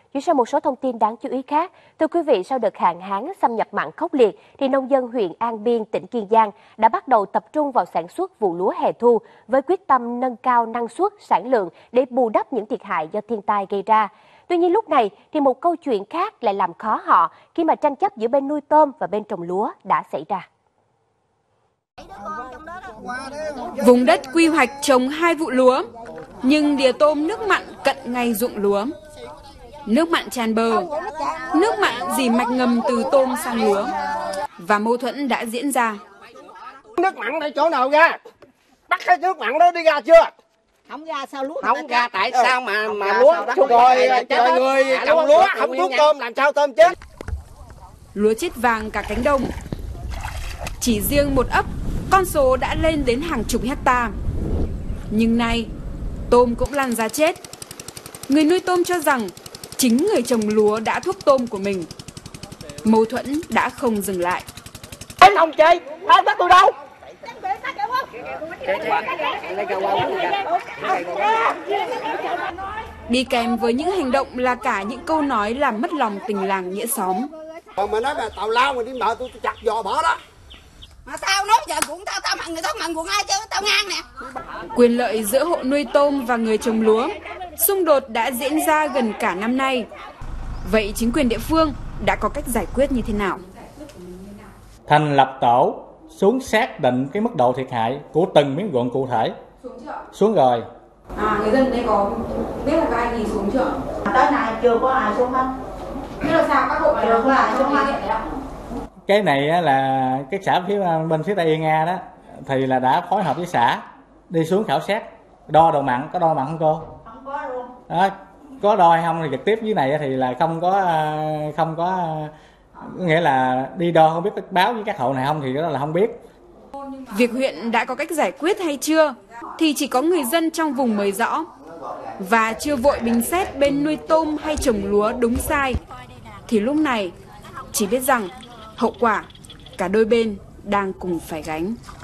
Chuyển sang một số thông tin đáng chú ý khác. Thưa quý vị, sau đợt hạn hán xâm nhập mặn khốc liệt, thì nông dân huyện An Biên, tỉnh Kiên Giang đã bắt đầu tập trung vào sản xuất vụ lúa hè thu với quyết tâm nâng cao năng suất, sản lượng để bù đắp những thiệt hại do thiên tai gây ra. Tuy nhiên lúc này thì một câu chuyện khác lại làm khó họ khi mà tranh chấp giữa bên nuôi tôm và bên trồng lúa đã xảy ra. Vùng đất quy hoạch trồng 2 vụ lúa, nhưng đìa tôm nước mặn cận ngay ruộng lúa. Nước mặn tràn bờ, nước mặn dì mạch ngầm từ tôm sang lúa. Và mâu thuẫn đã diễn ra. Nước mặn tại chỗ nào ra? Bắt cái nước mặn đó đi ra chưa? Không ra sao lúa? Không ra tại sao mà lúa rồi người trồng lúa không thuốc tôm làm sao tôm chết? Lúa chết vàng cả cánh đồng. Chỉ riêng một ấp, con số đã lên đến hàng chục hecta. Nhưng nay, tôm cũng lăn ra chết. Người nuôi tôm cho rằng chính người trồng lúa đã thuốc tôm của mình. Mâu thuẫn đã không dừng lại. Anh không chơi, anh bắt tôi đâu? Đi kèm với những hành động là cả những câu nói làm mất lòng tình làng nghĩa xóm. Còn mà nói là tào lao mà đi mợ tôi chặt giò bỏ đó. Mà sao nói giờ cũng tao mặn người tao mặn của ai chứ tao ngang nè. Quyền lợi giữa hộ nuôi tôm và người trồng lúa, xung đột đã diễn ra gần cả năm nay. Vậy chính quyền địa phương đã có cách giải quyết như thế nào? Thành lập tổ xuống xác định cái mức độ thiệt hại của từng miếng ruộng cụ thể. Xuống rồi. Người dân đây có biết là có ai gì xuống chưa? Tới nay chưa có ai xuống hết. Thế là sao các hộ này Chưa có ai xuống hết. Cái này là cái xã bên phía Tây Yên Nga đó thì là đã phối hợp với xã đi xuống khảo sát đo độ mặn, có đo mặn không cô? Không có luôn. Đó, có đo hay không thì trực tiếp dưới này thì là không có nghĩa là đi đo không biết báo với các hộ này không thì đó là không biết. Việc huyện đã có cách giải quyết hay chưa thì chỉ có người dân trong vùng mới rõ. Và chưa vội bình xét bên nuôi tôm hay trồng lúa đúng sai thì lúc này chỉ biết rằng hậu quả cả đôi bên đang cùng phải gánh.